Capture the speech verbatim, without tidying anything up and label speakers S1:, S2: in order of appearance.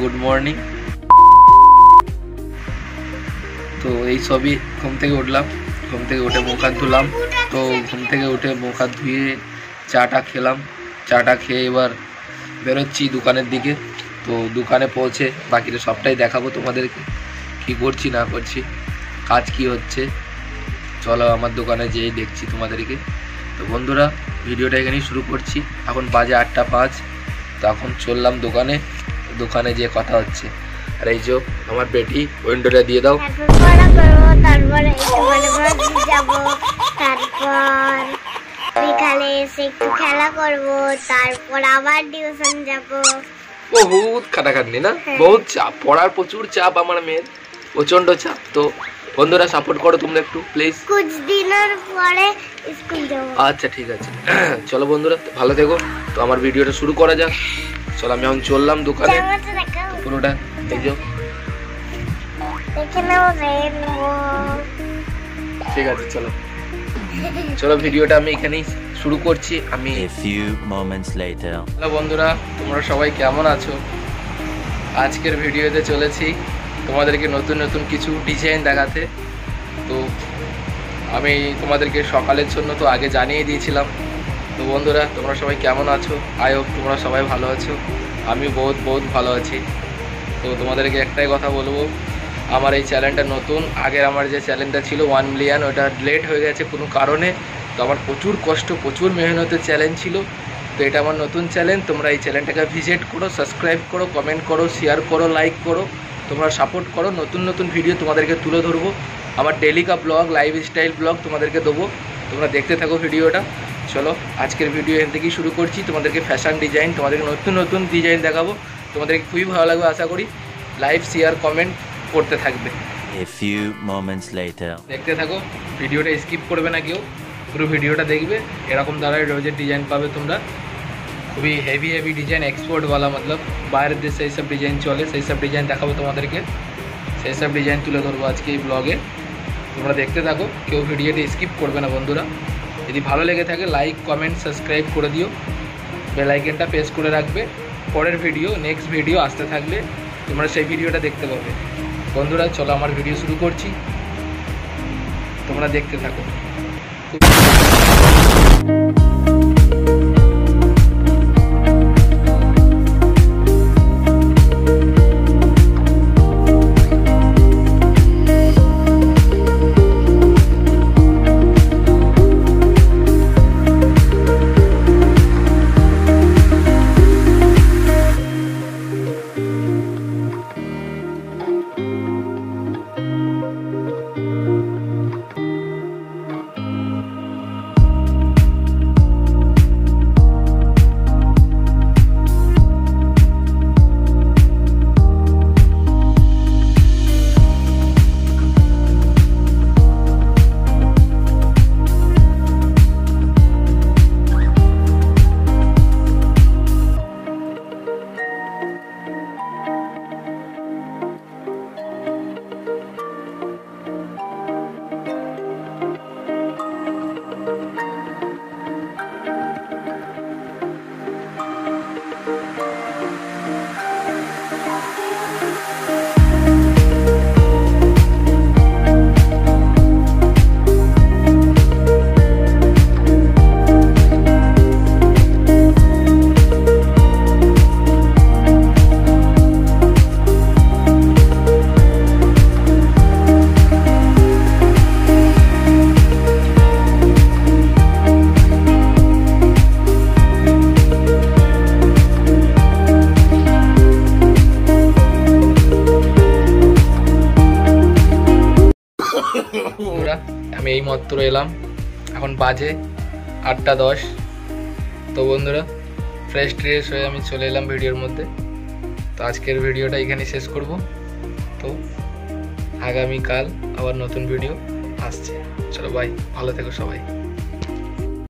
S1: Good morning. তো এই সবই ঘুম থেকে উঠলাম, ঘুম থেকে উঠে মুখ হাত ধুলাম। তো ঘুম থেকে উঠে মুখ হাত ধুয়ে চাটা খেলাম, চাটা খেয়ে এবার বেরোচ্ছি দোকানের দিকে। তো দোকানে পৌঁছে বাকিটা সবটাই দেখাবো তোমাদেরকে, কি করছি না করছি, কাজ কি হচ্ছে। চলো আমার দোকানে যেয়ে দেখছি তোমাদেরকে। তো বন্ধুরা ভিডিওটা এখানেই শুরু করছি। এখন বাজে আটটা পাঁচ। তো এখন চললাম দোকানে, দোকানে যেয়ে কথা হচ্ছে। আর এই যে আমার বেটি, উইন্ডোটা দিয়ে দাও।
S2: তারপরে যাব, তারপর বিকালে এসে একটু খেলা করব, তারপর আবার টিউশন যাব।
S1: বহুত খাটাখাটনি না, বহুত চাপ, পড়ার প্রচুর চাপ আমার মেয়ের, প্রচন্ড চাপ। তো বন্ধুরা সাপোর্ট করো তোমরা একটু প্লিজ।
S2: কুছ দিনের পরে স্কুল যাব।
S1: আচ্ছা ঠিক আছে, চলো বন্ধুরা ভালো থেকো। তো আমার ভিডিওটা শুরু করা যাক। চলো আমি এখন চললাম দোকানে পুরোটা। এই যে ঠিক আছে, চলো চলো ভিডিওটা আমি এখানেই শুরু করছি। আমি হ্যালো বন্ধুরা, তোমরা সবাই কেমন আছো? আজকের ভিডিওতে চলেছি তোমাদেরকে নতুন নতুন কিছু ডিজাইন দেখাতে। তো আমি তোমাদেরকে সকালের জন্য তো আগে জানিয়ে দিয়েছিলাম। তো বন্ধুরা তোমরা সবাই কেমন আছো? আই হোপ তোমরা সবাই ভালো আছো, আমি বহুত বহুত ভালো আছি। তো তোমাদেরকে একটাই কথা বলবো, আমার এই চ্যানেলটা নতুন। আগের আমার যে চ্যানেলটা ছিল ওয়ান মিলিয়ন, ওটা ডিলেট হয়ে গেছে কোনো কারণে। তো আমার প্রচুর কষ্ট, প্রচুর মেহনতের চ্যালেঞ্জ ছিল। তো এটা আমার নতুন চ্যানেল। তোমরা এই চ্যানেলটাকে ভিজিট করো, সাবস্ক্রাইব করো, কমেন্ট করো, শেয়ার করো, লাইক করো, তোমরা সাপোর্ট করো। নতুন নতুন ভিডিও তোমাদেরকে তুলে ধরবো। আমার ডেলি কা ব্লগ, লাইফ স্টাইল ব্লগ তোমাদেরকে দেবো। তোমরা দেখতে থাকো ভিডিওটা। চলো আজকের ভিডিও এখান থেকেই শুরু করছি। তোমাদেরকে ফ্যাশন ডিজাইন, তোমাদেরকে নতুন নতুন ডিজাইন দেখাবো। তোমাদেরকে খুবই ভালো লাগবে আশা করি। লাইক, শেয়ার, কমেন্ট করতে থাকবে।
S3: A few moments later.
S1: দেখতে থাকো, ভিডিওটা স্কিপ করবে না কেউ, পুরো ভিডিওটা দেখবে। এরকম দ্বারাই রোজের ডিজাইন পাবে তোমরা, খুবই হেভি হেভি ডিজাইন, এক্সপোর্টওয়ালা, মতলব বাইরের দেশে এই সব ডিজাইন চলে, সেই সব ডিজাইন দেখাবো তোমাদেরকে। সেই সব ডিজাইন তুলে ধরবো আজকে এই ব্লগে। তোমরা দেখতে থাকো, কেউ ভিডিওটি স্কিপ করবে না বন্ধুরা। যদি ভালো লেগে থাকে লাইক, কমেন্ট, সাবস্ক্রাইব করে দিও, বেল আইকনটা প্রেস করে রাখবে। পরের ভিডিও, নেক্সট ভিডিও আসতে থাকলে তোমরা সেই ভিডিওটা দেখতে পাবে। বন্ধুরা চলো আমার ভিডিও শুরু করছি, তোমরা দেখতে থাকো। আমি এই মাত্র এলাম, এখন বাজে আটটা দশ। তো বন্ধুরা ফ্রেশ ট্রেশ হয়ে আমি চলে এলাম ভিডিওর মধ্যে। তো আজকের ভিডিওটা এখানেই শেষ করব। তো আগামীকাল আবার নতুন ভিডিও আসছে। চলো বাই, ভালো থেকো সবাই।